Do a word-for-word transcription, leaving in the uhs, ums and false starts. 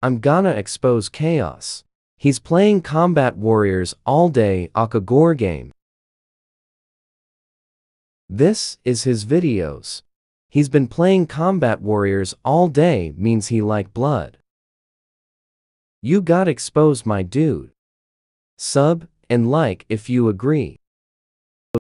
I'm gonna expose chaos. He's playing Combat Warriors all day Akagore game. This is his videos. He's been playing Combat Warriors all day means he like blood. You got exposed, my dude. Sub and like if you agree.